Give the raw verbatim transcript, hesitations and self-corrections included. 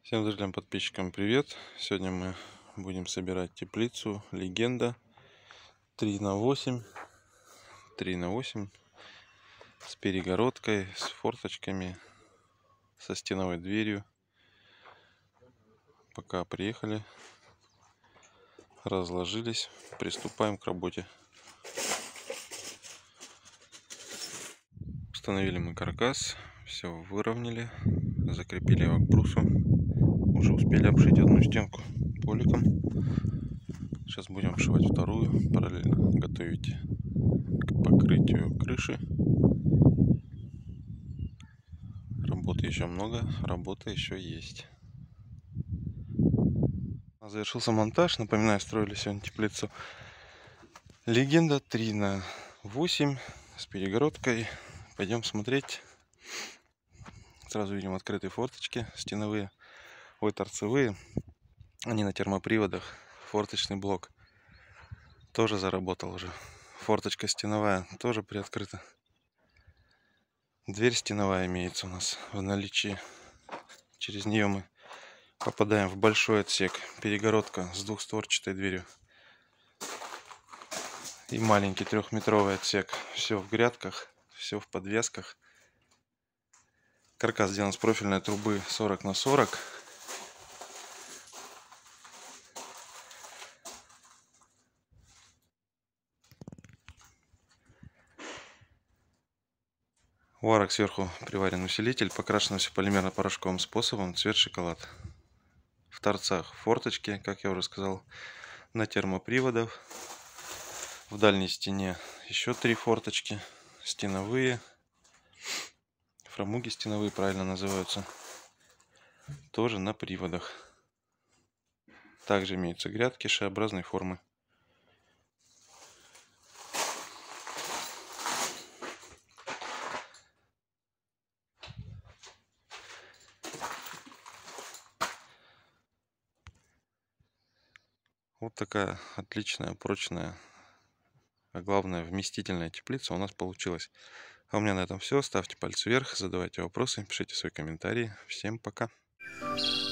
Всем зрителям, подписчикам привет! Сегодня мы будем собирать теплицу Легенда три на восемь. три на восемь с перегородкой, с форточками, со стеновой дверью. Пока приехали, разложились, приступаем к работе. Установили мы каркас, все выровняли, закрепили его к брусу. Уже успели обшить одну стенку поликом. Сейчас будем обшивать вторую, параллельно готовить к покрытию крыши. Работы еще много, работа еще есть. Завершился монтаж. Напоминаю, строили сегодня теплицу Легенда три на восемь с перегородкой. Пойдем смотреть. Сразу видим открытые форточки стеновые, ой, торцевые. Они на термоприводах. Форточный блок тоже заработал уже. Форточка стеновая тоже приоткрыта. Дверь стеновая имеется у нас в наличии. Через нее мы попадаем в большой отсек. Перегородка с двухстворчатой дверью. И маленький трехметровый отсек. Все в грядках, все в подвесках. Каркас сделан с профильной трубы сорок на сорок. У арок сверху приварен усилитель, покрашено все полимерно-порошковым способом, цвет шоколад. В торцах форточки, как я уже сказал, на термоприводах. В дальней стене еще три форточки, стеновые. Фрамуги стеновые правильно называются. Тоже на приводах. Также имеются грядки Ш-образной формы. Вот такая отличная, прочная, а главное вместительная теплица у нас получилась. А у меня на этом все. Ставьте пальцы вверх, задавайте вопросы, пишите свои комментарии. Всем пока!